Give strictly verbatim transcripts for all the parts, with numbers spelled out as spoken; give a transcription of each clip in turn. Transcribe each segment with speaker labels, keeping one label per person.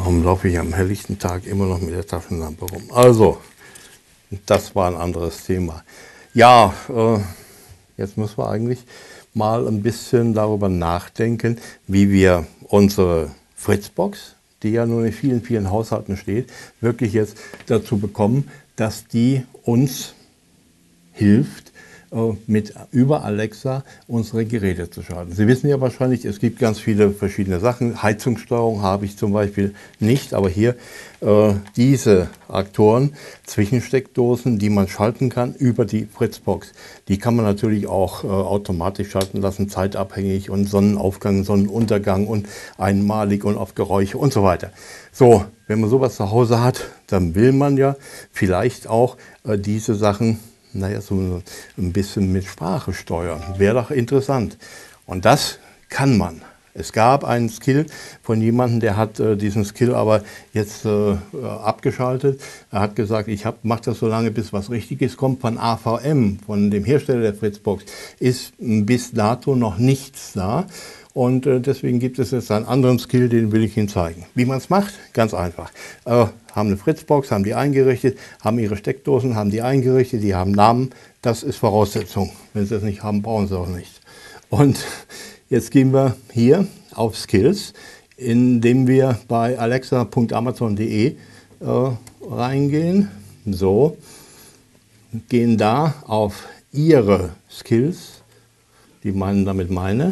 Speaker 1: Warum laufe ich am helllichten Tag immer noch mit der Taschenlampe rum? Also, das war ein anderes Thema. Ja, äh, jetzt müssen wir eigentlich mal ein bisschen darüber nachdenken, wie wir unsere Fritzbox, die ja nur in vielen, vielen Haushalten steht, wirklich jetzt dazu bekommen, dass die uns hilft, mit über Alexa unsere Geräte zu schalten. Sie wissen ja wahrscheinlich, es gibt ganz viele verschiedene Sachen. Heizungssteuerung habe ich zum Beispiel nicht, aber hier äh, diese Aktoren, Zwischensteckdosen, die man schalten kann über die Fritzbox. Die kann man natürlich auch äh, automatisch schalten lassen, zeitabhängig und Sonnenaufgang, Sonnenuntergang und einmalig und auf Geräusche und so weiter. So, wenn man sowas zu Hause hat, dann will man ja vielleicht auch äh, diese Sachen naja, so ein bisschen mit Sprache steuern. Wäre doch interessant. Und das kann man. Es gab einen Skill von jemandem, der hat äh, diesen Skill aber jetzt äh, abgeschaltet. Er hat gesagt, ich mache das so lange, bis was Richtiges kommt. Von A V M, von dem Hersteller der Fritzbox, ist bis dato noch nichts da. Und äh, deswegen gibt es jetzt einen anderen Skill, den will ich Ihnen zeigen. Wie man es macht? Ganz einfach. Äh, haben eine Fritzbox, haben die eingerichtet, haben ihre Steckdosen, haben die eingerichtet, die haben Namen. Das ist Voraussetzung. Wenn Sie das nicht haben, brauchen Sie auch nicht. Und jetzt gehen wir hier auf Skills, indem wir bei alexa punkt amazon punkt de äh, reingehen. So, gehen da auf Ihre Skills, die meinen damit meine.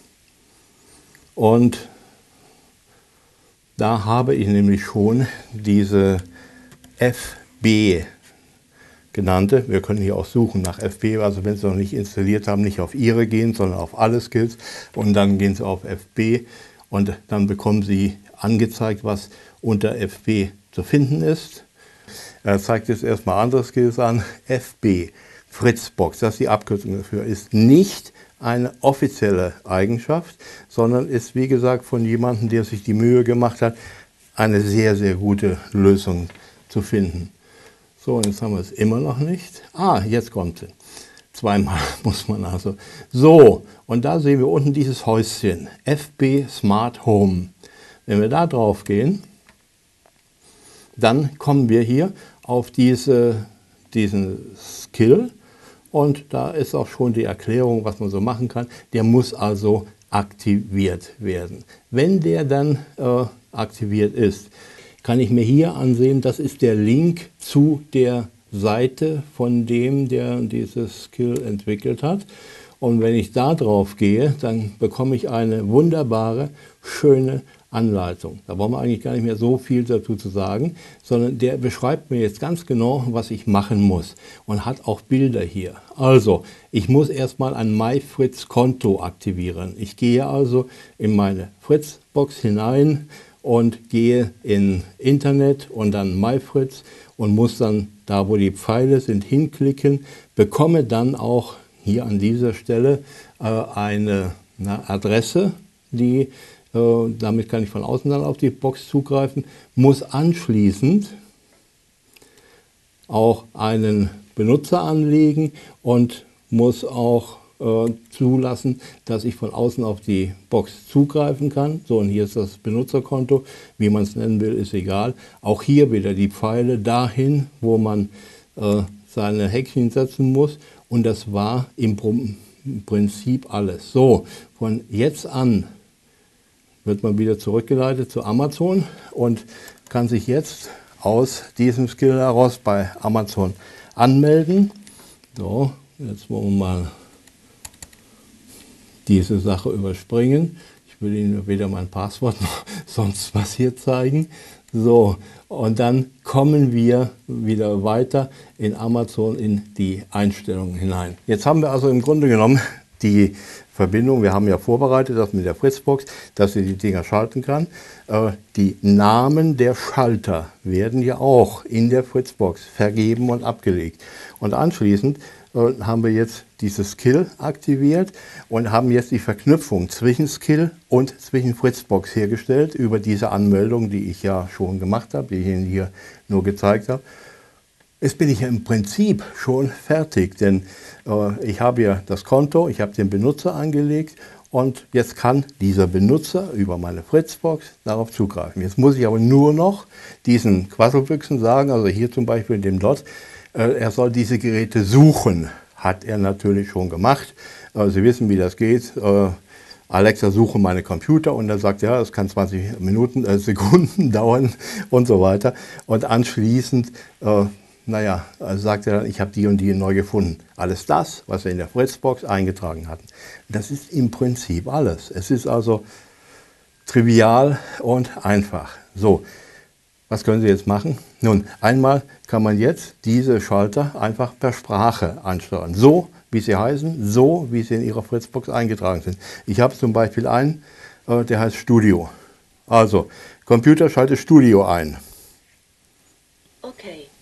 Speaker 1: Und da habe ich nämlich schon diese F B genannte. Wir können hier auch suchen nach F B, also wenn Sie noch nicht installiert haben, nicht auf Ihre gehen, sondern auf alle Skills. Und dann gehen Sie auf F B und dann bekommen Sie angezeigt, was unter F B zu finden ist. Er zeigt jetzt erstmal andere Skills an. F B, Fritzbox, das ist die Abkürzung dafür, ist nicht eine offizielle Eigenschaft, sondern ist, wie gesagt, von jemandem, der sich die Mühe gemacht hat, eine sehr, sehr gute Lösung zu finden. So, und jetzt haben wir es immer noch nicht. Ah, jetzt kommt sie. Zweimal muss man also. So, und da sehen wir unten dieses Häuschen, F B Smart Home. Wenn wir da drauf gehen, dann kommen wir hier auf diese, diesen Skill. Und da ist auch schon die Erklärung, was man so machen kann. Der muss also aktiviert werden. Wenn der dann äh, aktiviert ist, kann ich mir hier ansehen, das ist der Link zu der Seite von dem, der dieses Skill entwickelt hat. Und wenn ich da drauf gehe, dann bekomme ich eine wunderbare, schöne Anleitung. Da brauchen wir eigentlich gar nicht mehr so viel dazu zu sagen, sondern der beschreibt mir jetzt ganz genau, was ich machen muss und hat auch Bilder hier. Also, ich muss erstmal ein MyFritz-Konto aktivieren. Ich gehe also in meine Fritzbox hinein und gehe in Internet und dann MyFritz und muss dann da, wo die Pfeile sind, hinklicken, bekomme dann auch hier an dieser Stelle äh, eine, eine Adresse, die damit kann ich von außen dann auf die Box zugreifen, muss anschließend auch einen Benutzer anlegen und muss auch äh, zulassen, dass ich von außen auf die Box zugreifen kann. So, und hier ist das Benutzerkonto, wie man es nennen will, ist egal. Auch hier wieder die Pfeile dahin, wo man äh, seine Häkchen setzen muss. Und das war im Prinzip alles. So, von jetzt an wird man wieder zurückgeleitet zu Amazon und kann sich jetzt aus diesem Skill heraus bei Amazon anmelden. So, jetzt wollen wir mal diese Sache überspringen. Ich will Ihnen weder mein Passwort noch sonst was hier zeigen. So, und dann kommen wir wieder weiter in Amazon in die Einstellungen hinein. Jetzt haben wir also im Grunde genommen die Verbindung, wir haben ja vorbereitet, das mit der Fritzbox, dass sie die Dinger schalten kann. Äh, die Namen der Schalter werden ja auch in der Fritzbox vergeben und abgelegt. Und anschließend äh, haben wir jetzt dieses Skill aktiviert und haben jetzt die Verknüpfung zwischen Skill und zwischen Fritzbox hergestellt über diese Anmeldung, die ich ja schon gemacht habe, die ich Ihnen hier nur gezeigt habe. Jetzt bin ich ja im Prinzip schon fertig, denn äh, ich habe ja das Konto, ich habe den Benutzer angelegt und jetzt kann dieser Benutzer über meine Fritzbox darauf zugreifen. Jetzt muss ich aber nur noch diesen Quasselbüchsen sagen, also hier zum Beispiel dem Dot, äh, er soll diese Geräte suchen. Hat er natürlich schon gemacht. Äh, Sie wissen, wie das geht. Äh, Alexa, suche meine Computer, und er sagt, ja, das kann zwanzig Minuten, äh, Sekunden dauern und so weiter. Und anschließend, äh, naja, also sagt er dann, ich habe die und die neu gefunden. Alles das, was wir in der Fritzbox eingetragen hatten. Das ist im Prinzip alles. Es ist also trivial und einfach. So, was können Sie jetzt machen? Nun, einmal kann man jetzt diese Schalter einfach per Sprache ansteuern. So, wie sie heißen, so, wie sie in Ihrer Fritzbox eingetragen sind. Ich habe zum Beispiel einen, äh, der heißt Studio. Also, Computer, schalte Studio ein.
Speaker 2: Okay.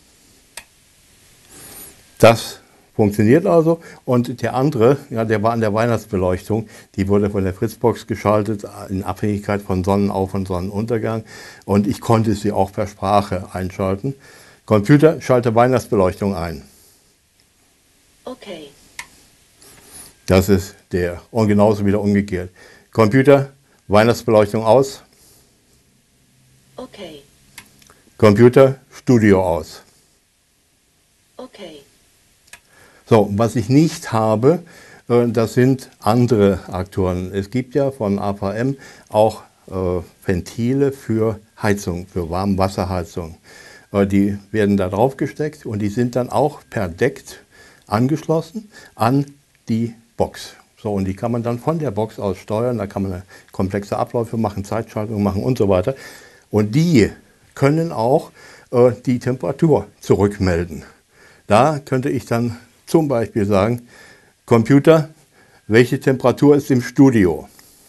Speaker 1: Das funktioniert also, und der andere, ja, der war an der Weihnachtsbeleuchtung, die wurde von der Fritzbox geschaltet in Abhängigkeit von Sonnenauf- und Sonnenuntergang, und ich konnte sie auch per Sprache einschalten. Computer, schalte Weihnachtsbeleuchtung ein.
Speaker 2: Okay.
Speaker 1: Das ist der, und genauso wieder umgekehrt. Computer, Weihnachtsbeleuchtung aus.
Speaker 2: Okay.
Speaker 1: Computer, Studio aus.
Speaker 2: Okay.
Speaker 1: So, was ich nicht habe, äh, das sind andere Aktoren. Es gibt ja von A V M auch äh, Ventile für Heizung, für Warmwasserheizung. Äh, die werden da drauf gesteckt, und die sind dann auch verdeckt angeschlossen an die Box. So, und die kann man dann von der Box aus steuern. Da kann man komplexe Abläufe machen, Zeitschaltung machen und so weiter. Und die können auch äh, die Temperatur zurückmelden. Da könnte ich dann zum Beispiel sagen, Computer, welche Temperatur ist im Studio?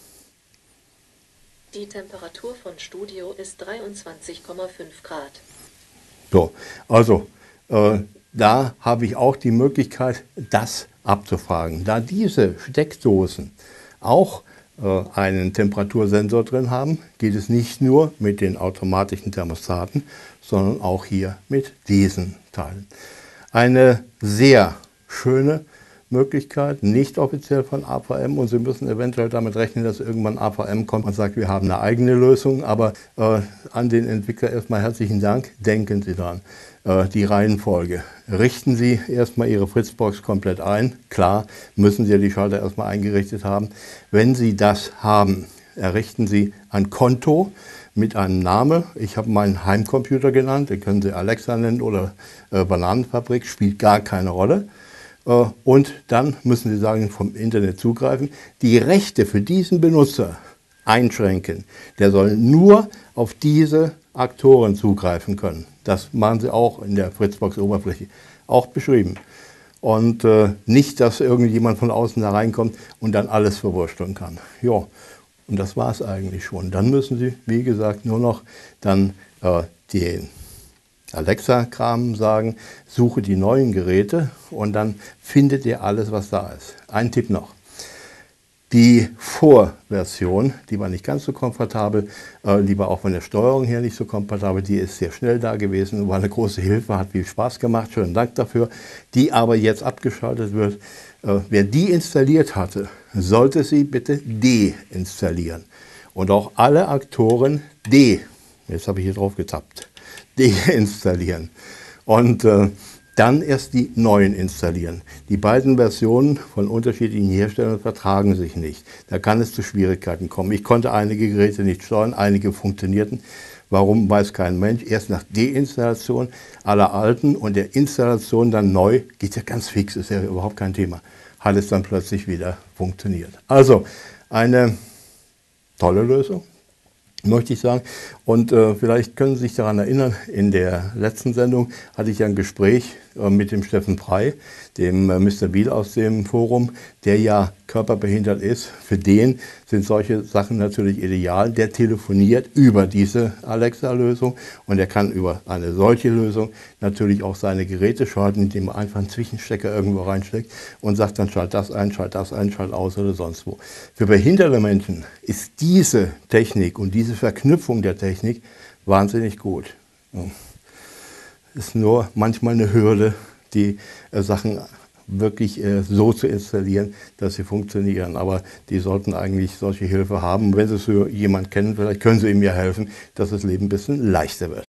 Speaker 2: Die Temperatur von Studio ist dreiundzwanzig Komma fünf Grad.
Speaker 1: So, also äh, da habe ich auch die Möglichkeit, das abzufragen. Da diese Steckdosen auch äh, einen Temperatursensor drin haben, geht es nicht nur mit den automatischen Thermostaten, sondern auch hier mit diesen Teilen. Eine sehr schöne Möglichkeit, nicht offiziell von A V M, und Sie müssen eventuell damit rechnen, dass irgendwann A V M kommt und sagt, wir haben eine eigene Lösung, aber äh, an den Entwickler erstmal herzlichen Dank, denken Sie dran. Äh, die Reihenfolge. Richten Sie erstmal Ihre Fritzbox komplett ein, klar, müssen Sie ja die Schalter erstmal eingerichtet haben. Wenn Sie das haben, errichten Sie ein Konto mit einem Namen. Ich habe meinen Heimcomputer genannt, den können Sie Alexa nennen oder äh, Bananenfabrik, spielt gar keine Rolle. Äh, und dann müssen Sie sagen, vom Internet zugreifen, die Rechte für diesen Benutzer einschränken. Der soll nur auf diese Aktoren zugreifen können. Das machen Sie auch in der Fritzbox-Oberfläche, auch beschrieben. Und äh, nicht, dass irgendjemand von außen da reinkommt und dann alles verwursteln kann. Ja. Und das war es eigentlich schon. Dann müssen Sie, wie gesagt, nur noch dann äh, den Alexa-Kram sagen, suche die neuen Geräte, und dann findet ihr alles, was da ist. Ein Tipp noch. Die Vorversion, die war nicht ganz so komfortabel, äh, die war auch von der Steuerung her nicht so komfortabel, die ist sehr schnell da gewesen, war eine große Hilfe, hat viel Spaß gemacht, schönen Dank dafür. Die aber jetzt abgeschaltet wird, äh, wer die installiert hatte, sollte sie bitte deinstallieren. Und auch alle Aktoren de, jetzt habe ich hier drauf getappt, deinstallieren. Und äh, dann erst die neuen installieren. Die beiden Versionen von unterschiedlichen Herstellern vertragen sich nicht. Da kann es zu Schwierigkeiten kommen. Ich konnte einige Geräte nicht steuern, einige funktionierten. Warum, weiß kein Mensch. Erst nach Deinstallation aller alten und der Installation dann neu, geht ja ganz fix, ist ja überhaupt kein Thema, hat es dann plötzlich wieder funktioniert. Also eine tolle Lösung, möchte ich sagen. Und äh, vielleicht können Sie sich daran erinnern, in der letzten Sendung hatte ich ja ein Gespräch äh, mit dem Steffen Prey, dem äh, Mister Biel aus dem Forum, der ja körperbehindert ist. Für den sind solche Sachen natürlich ideal. Der telefoniert über diese Alexa-Lösung, und er kann über eine solche Lösung natürlich auch seine Geräte schalten, indem er einfach einen Zwischenstecker irgendwo reinsteckt und sagt dann, schalt das ein, schalt das ein, schalt aus oder sonst wo. Für behinderte Menschen ist diese Technik und diese Verknüpfung der Technik wahnsinnig gut. Ist nur manchmal eine Hürde, die äh, Sachen wirklich äh, so zu installieren, dass sie funktionieren. Aber die sollten eigentlich solche Hilfe haben. Wenn sie so jemanden kennen, vielleicht können sie ihm ja helfen, dass das Leben ein bisschen leichter wird.